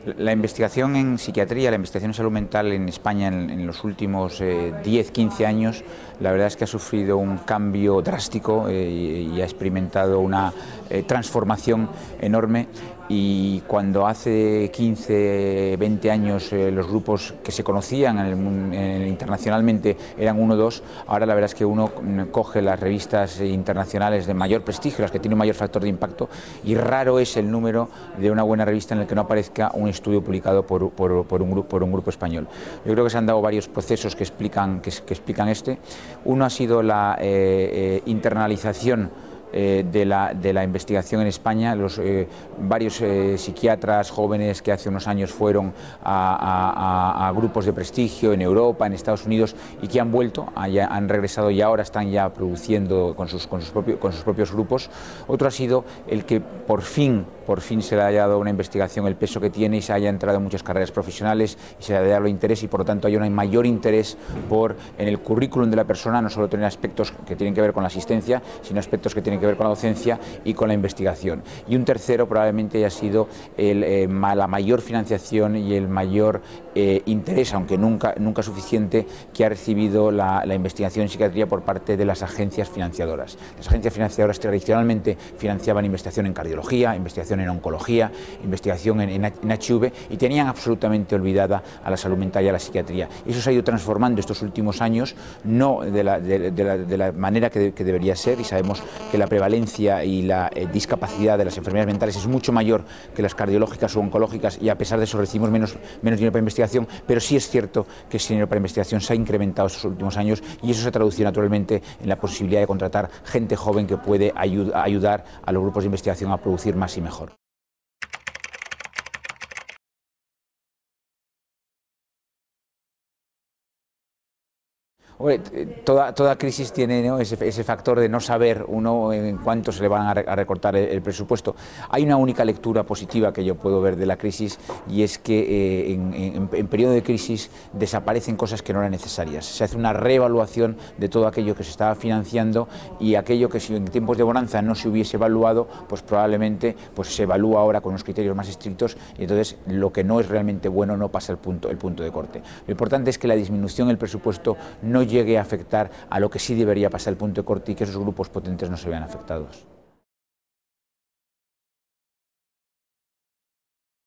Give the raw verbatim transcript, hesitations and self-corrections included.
La investigación en psiquiatría, la investigación en salud mental en España en, en los últimos eh, diez, quince años, la verdad es que ha sufrido un cambio drástico eh, y, y ha experimentado una eh, transformación enorme. Y cuando hace quince, veinte años eh, los grupos que se conocían en el, en el, internacionalmente eran uno o dos, ahora la verdad es que uno coge las revistas internacionales de mayor prestigio, las que tienen un mayor factor de impacto, y raro es el número de una buena revista en el que no aparezca un estudio publicado por, por, por, un, grupo, por un grupo español. Yo creo que se han dado varios procesos que explican, que, que explican este. Uno ha sido la eh, eh, internalización Eh, de, la, de la investigación en España. Los eh, varios eh, psiquiatras jóvenes que hace unos años fueron a, a, a grupos de prestigio en Europa, en Estados Unidos, y que han vuelto, haya, han regresado y ahora están ya produciendo con sus, con, sus propio, con sus propios grupos. Otro ha sido el que por fin, por fin se le haya dado a una investigación el peso que tiene y se haya entrado en muchas carreras profesionales y se le haya dado interés, y por lo tanto hay un mayor interés por, en el currículum de la persona, no solo tener aspectos que tienen que ver con la asistencia, sino aspectos que tienen que ver con la docencia y con la investigación. Y un tercero probablemente haya sido el, eh, la mayor financiación y el mayor eh, interés, aunque nunca, nunca suficiente, que ha recibido la, la investigación en psiquiatría por parte de las agencias financiadoras. Las agencias financiadoras tradicionalmente financiaban investigación en cardiología, investigación en oncología, investigación en, en, en H I V, y tenían absolutamente olvidada a la salud mental y a la psiquiatría. Y eso se ha ido transformando estos últimos años, no de la, de, de la, de la manera que, que debería ser, y sabemos que la prevalencia y la eh, discapacidad de las enfermedades mentales es mucho mayor que las cardiológicas o oncológicas, y a pesar de eso recibimos menos, menos dinero para investigación, pero sí es cierto que ese dinero para investigación se ha incrementado estos últimos años, y eso se traduce naturalmente en la posibilidad de contratar gente joven que puede ayud ayudar a los grupos de investigación a producir más y mejor. Toda, toda crisis tiene, ¿no?, ese, ese factor de no saber uno en cuánto se le van a, re, a recortar el, el presupuesto. Hay una única lectura positiva que yo puedo ver de la crisis, y es que eh, en, en, en periodo de crisis desaparecen cosas que no eran necesarias. Se hace una reevaluación de todo aquello que se estaba financiando, y aquello que si en tiempos de bonanza no se hubiese evaluado, pues probablemente pues se evalúa ahora con unos criterios más estrictos, y entonces lo que no es realmente bueno no pasa el punto, el punto de corte. Lo importante es que la disminución del presupuesto no llegue a afectar a lo que sí debería pasar el punto de corte, y que esos grupos potentes no se vean afectados.